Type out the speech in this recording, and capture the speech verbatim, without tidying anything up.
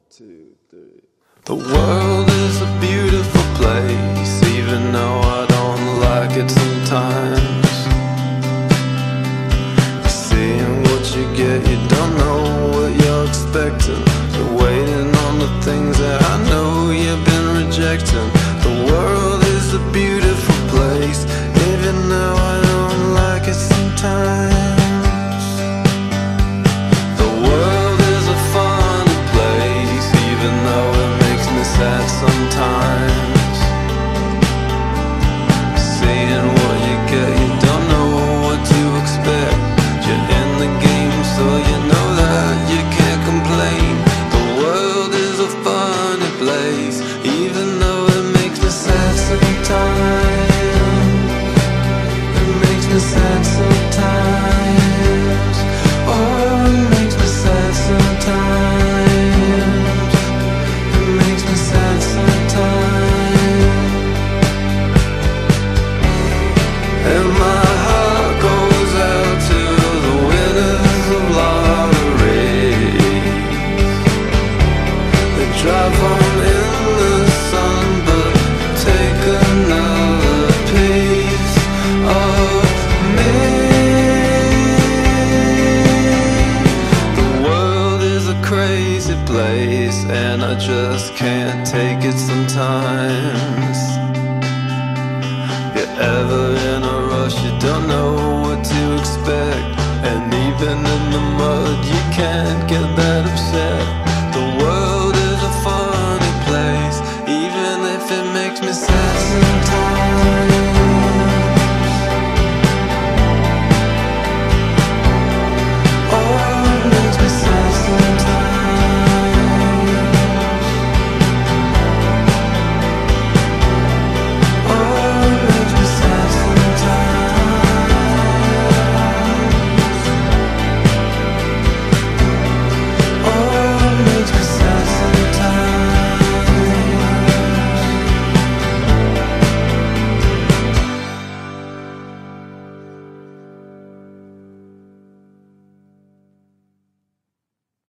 two, three. The world is a beautiful place, even though I don't like it sometimes. Seeing what you get, you don't know what you're expecting. You're waiting on the things that I know you've been rejecting. The world is a beautiful place, even though I don't like it sometimes. Sometimes seeing what you get, you don't know what to expect. You're in the game, so you know that you can't complain. The world is a funny place, even though it makes me sad sometimes. It makes me sad sometimes. Oh, it makes me sad sometimes. And my heart goes out to the winners of lotteries. They drive home in the sun, but take another piece of me. The world is a crazy place, and I just can't take it sometimes. If you're ever in a rush, you don't know what to expect, and even in the mud, you can't get that upset.